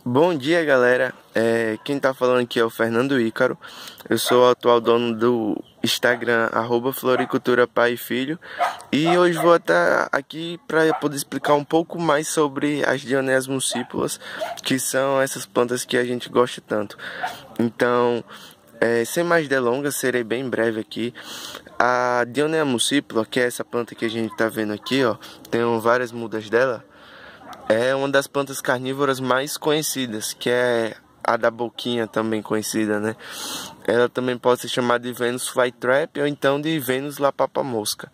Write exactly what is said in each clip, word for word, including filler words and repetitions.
Bom dia, galera. É, quem tá falando aqui é o Fernando Ícaro. Eu sou o atual dono do Instagram arroba Floricultura Pai e Filho. E hoje vou estar aqui para poder explicar um pouco mais sobre as Dionéias muscípulas, que são essas plantas que a gente gosta tanto. Então, é, sem mais delongas, serei bem breve aqui. A Dionéia muscípula, que é essa planta que a gente tá vendo aqui, ó, tem várias mudas dela. É uma das plantas carnívoras mais conhecidas, que é a da boquinha, também conhecida, né? Ela também pode ser chamada de Venus flytrap ou então de Venus lapapamosca.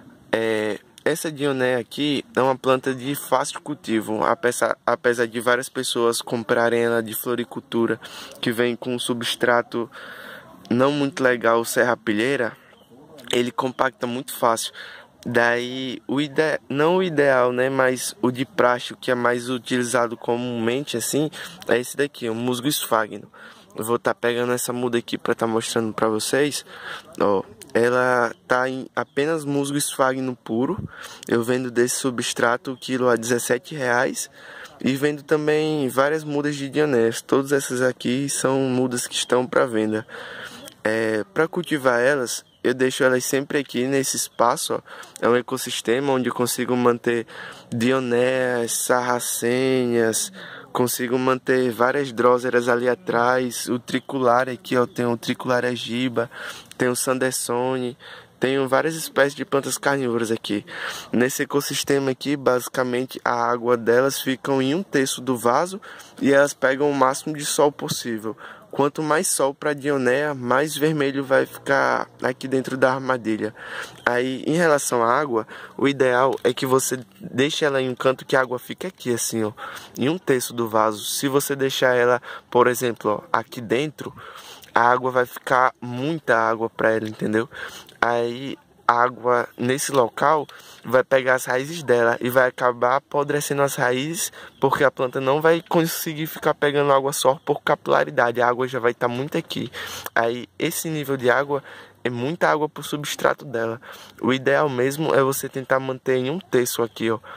É, essa dionéia aqui é uma planta de fácil cultivo, apesar, apesar de várias pessoas comprarem ela de floricultura, que vem com um substrato não muito legal, serrapilheira. Ele compacta muito fácil. Daí, o ide... não o ideal, né, mas o de praxe, que é mais utilizado comumente, assim, é esse daqui, o musgo esfagno. Eu vou estar tá pegando essa muda aqui para estar tá mostrando para vocês. Ó, ela tá em apenas musgo esfagno puro. Eu vendo desse substrato o quilo a dezessete reais. E vendo também várias mudas de dionéias. Todas essas aqui são mudas que estão para venda. É, para cultivar elas, eu deixo elas sempre aqui nesse espaço, ó. É um ecossistema onde eu consigo manter dionéias, sarracênias, consigo manter várias dróseras ali atrás, o tricular aqui, ó, tem o tricular agiba, tem o sandersone, tenho várias espécies de plantas carnívoras aqui. Nesse ecossistema aqui, basicamente a água delas fica em um terço do vaso e elas pegam o máximo de sol possível. Quanto mais sol para a dionéia, mais vermelho vai ficar aqui dentro da armadilha. Aí, em relação à água, o ideal é que você deixe ela em um canto que a água fique aqui, assim, ó, em um terço do vaso. Se você deixar ela, por exemplo, ó, aqui dentro, a água vai ficar muita água para ela, entendeu? Aí a água nesse local vai pegar as raízes dela e vai acabar apodrecendo as raízes, porque a planta não vai conseguir ficar pegando água só por capilaridade. A água já vai estar muito aqui. Aí esse nível de água é muita água para o substrato dela. O ideal mesmo é você tentar manter em um terço aqui, ó,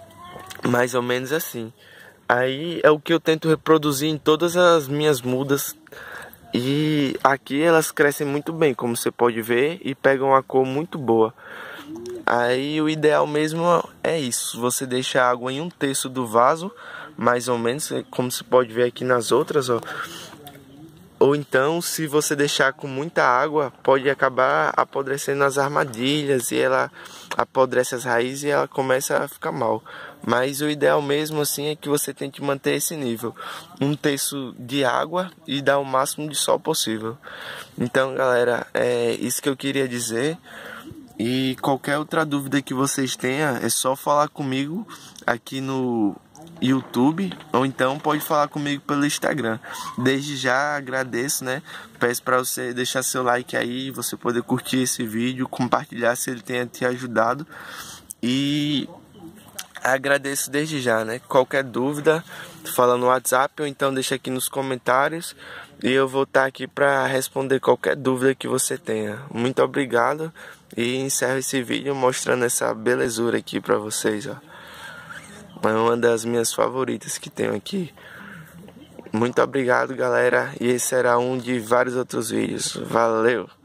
mais ou menos assim. Aí é o que eu tento reproduzir em todas as minhas mudas. E aqui elas crescem muito bem, como você pode ver, e pegam uma cor muito boa. Aí o ideal mesmo é isso, você deixa a água em um terço do vaso, mais ou menos, como você pode ver aqui nas outras, ó. Ou então, se você deixar com muita água, pode acabar apodrecendo as armadilhas e ela apodrece as raízes e ela começa a ficar mal. Mas o ideal mesmo assim é que você tente manter esse nível, um terço de água e dar o máximo de sol possível. Então, galera, é isso que eu queria dizer. E qualquer outra dúvida que vocês tenham, é só falar comigo aqui no YouTube, ou então pode falar comigo pelo Instagram. Desde já agradeço, né? Peço para você deixar seu like aí, você poder curtir esse vídeo, compartilhar se ele tenha te ajudado. E agradeço desde já, né? Qualquer dúvida, fala no WhatsApp ou então deixa aqui nos comentários e eu vou estar aqui para responder qualquer dúvida que você tenha. Muito obrigado e encerro esse vídeo mostrando essa belezura aqui para vocês, ó. É uma das minhas favoritas que tenho aqui. Muito obrigado, galera, e esse será um de vários outros vídeos. Valeu!